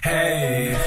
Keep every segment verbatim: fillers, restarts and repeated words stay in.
Hey.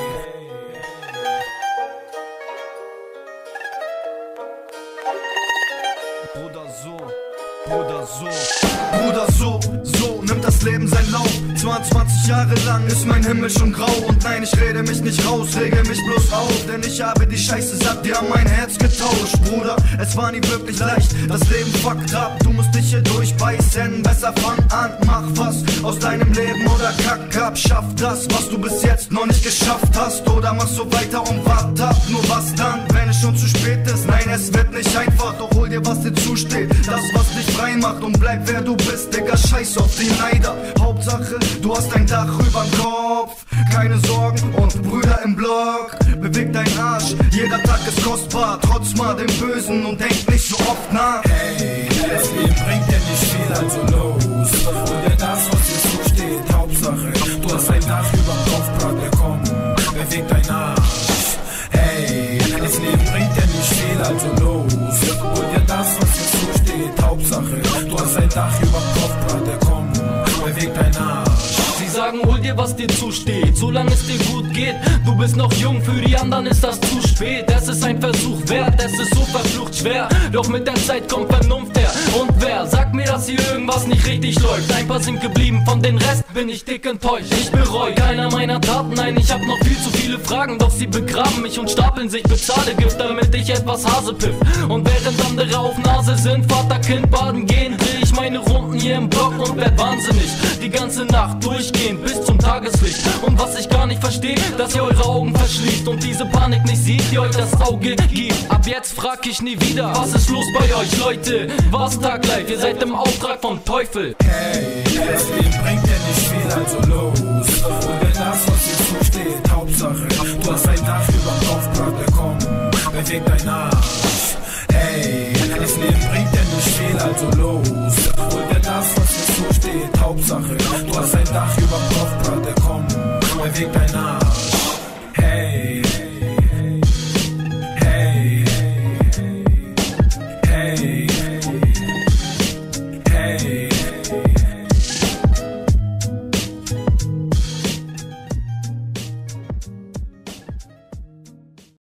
Bruder so, Bruder so, Bruder so, so nimmt das Leben sein Lauf. zweiundzwanzig Jahre lang ist mein Himmel schon grau. Und nein, ich rede mich nicht raus, rege mich bloß auf. Denn ich habe die Scheiße satt, die haben mein Herz getauscht. Bruder, es war nie wirklich leicht, das Leben fuckt ab. Du musst dich hier durchbeißen, besser fang an. Mach was aus deinem Leben oder kack ab. Schaff das, was du bis jetzt noch nicht geschafft hast. Oder mach so weiter und wart ab. Nur was dann, wenn es schon zu spät ist? Nein, es wird nicht einfach, doch hol dir was dir zusteht. Das, was dich frei macht und bleib wer du bist. Digga, scheiß auf die Neider. Hauptsache, du hast ein Dach überm Kopf. Keine Sorgen und Brüder im Block. Beweg deinen Arsch, jeder Tag ist kostbar. Trotz mal dem Bösen und denk nicht so oft nach. Hey, das Leben bringt dir nicht viel, also los. Und dir das, was dir zusteht, Hauptsache, du hast ein Dach überm Kopf, Brother, komm, beweg deinen Arsch. Hey, das Leben bringt dir nicht viel, also los. Und dir das, was dir zusteht, Hauptsache, du hast ein Dach überm Kopf, Brother, komm, beweg deinen Arsch. Sie sagen, hol dir, was dir zusteht, solange es dir gut geht. Du bist noch jung, für die anderen ist das zu spät. Es ist ein Versuch wert, es ist so verflucht schwer. Doch mit der Zeit kommt Vernunft her. Und wer sagt mir, dass hier irgendwas nicht richtig läuft? Ein paar sind geblieben, von den Rest bin ich dick enttäuscht. Ich bereue keiner meiner Taten, nein, ich hab noch viel zu viele Fragen. Doch sie begraben mich und stapeln sich, bezahle Gift, damit ich etwas Hase piff. Und während andere auf Nase sind, Vater, Kind baden gehen, dreh ich meine Runden hier im Block und werd wahnsinnig. Die ganze Nacht durchgehend bis zum Tageslicht. Und was ich gar nicht verstehe, dass ihr eure Augen verschließt und diese Panik nicht sieht, die euch das Auge gibt. Ab jetzt frag ich nie wieder, was ist los bei euch, Leute? Was Tag live, ihr seid im Auftrag vom Teufel. Hey, das Leben bringt dir nicht viel, also los. Und dir das, was dir zusteht, Hauptsache, du hast ein Dach überm Kopf, Brother, komm, beweg deinen Arsch. Hey, das Leben bringt dir nicht viel, also los.